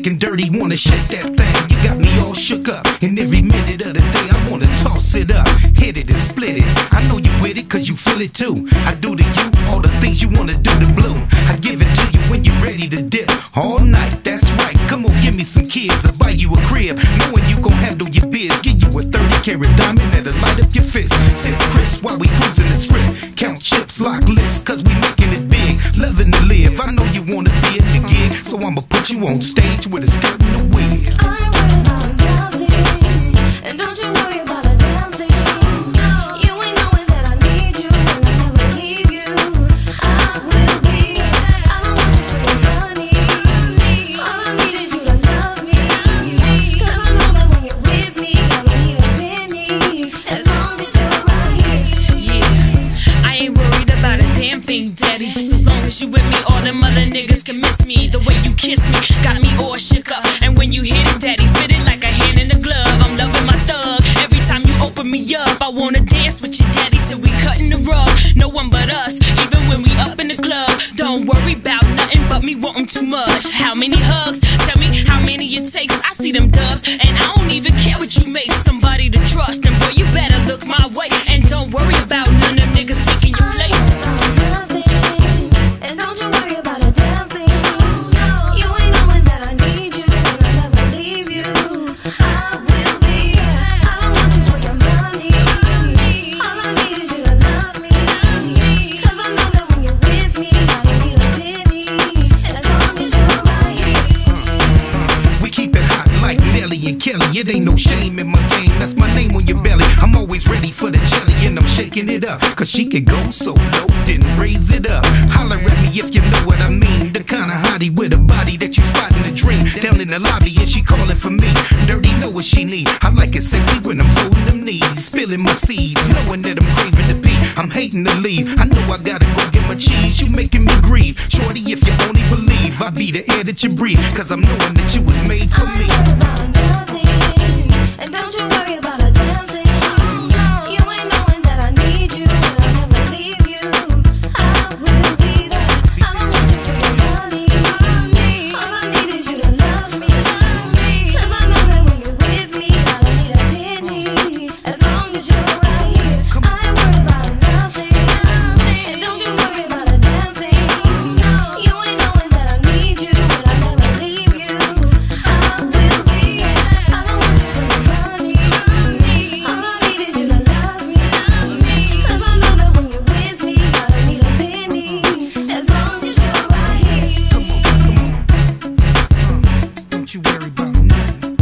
quick and dirty, wanna shake that thing. You got me all shook up, and every minute of the day I wanna toss it up, hit it and split it. I know you with it cause you feel it too. I do to you all the things you wanna do to Blue. I give it to you when you're ready to dip all night, that's right. Come on, give me some kids, I'll buy you a crib, knowing you gon' handle your biz. Give you a 30-carat diamond that'll light up your fist. Sip crisp while we cruising the strip, count chips, lock lips, cause we making it big. Loving to live, I know you wanna be in the gig, so I'ma put you on stage with a skirt and a wig. I ain't worried about nothing, and don't you worry about a damn thing. You ain't knowing that I need you, and I'll never leave you. I will be there. I don't want you for your money. All I need is you to love me, cause I know that when you're with me, I don't need a penny, as long as you're right here. Yeah, I ain't worried about a damn thing, daddy. Just as long as you with me, all them other niggas can miss me. The way you kiss me got me all shook up, and when you hit it, daddy, fit it like a hand in a glove. I'm loving my thug. Every time you open me up, I wanna dance with you, daddy, till we cutting the rug. No one but us, even when we up in the club. Don't worry about nothing but me wanting too much. How many hugs? Tell me how many it takes. I see them dubs, and I don't even care what you make. Somebody to trust, and boy, you better look my way, and don't worry about none of them niggas taking your place. And don't you worry about a damn thing. You ain't knowing that I need you, and I'll never leave you. I will be there. I don't want you for your money. All I need is you to love me, cause I know that when you're with me, I don't need a penny, as long as you're right here. We keep it hot like Nelly and Kelly. It ain't no shame in my game, that's my name on your belly. I'm always ready for the jelly, and I'm shaking it up, cause she can go so low, then raise it up. Holler at me if you know what I mean. The kind of hottie with a body that you spot in the dream. Down in the lobby and she calling for me. Dirty know what she need. I like it sexy when I'm folding them knees, spilling my seeds, knowing that I'm craving to be. I'm hating to leave, I know I gotta go get my cheese. You making me grieve, shorty, if you only believe I be the air that you breathe, cause I'm knowing that you was made for me. I ain't worried about nothing, and don't you worry about a damn thing. You ain't knowing that I need you, and I'll never leave you. I will be there. I don't want you for your money. All I need is you to love me, cause I know that when you're with me, I don't need a penny, as long as you're right here. I ain't worried about nothing, and don't you worry about a damn thing. You ain't knowing that I need you, and I'll never leave you. I will be there. I don't want you for your money. All I need is you to love me, cause I know that when you're with me, I don't need a penny, as long as you're right here. Come on. Don't you worry about nothing,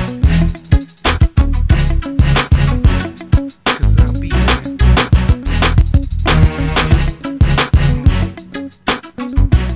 cause I'll be there.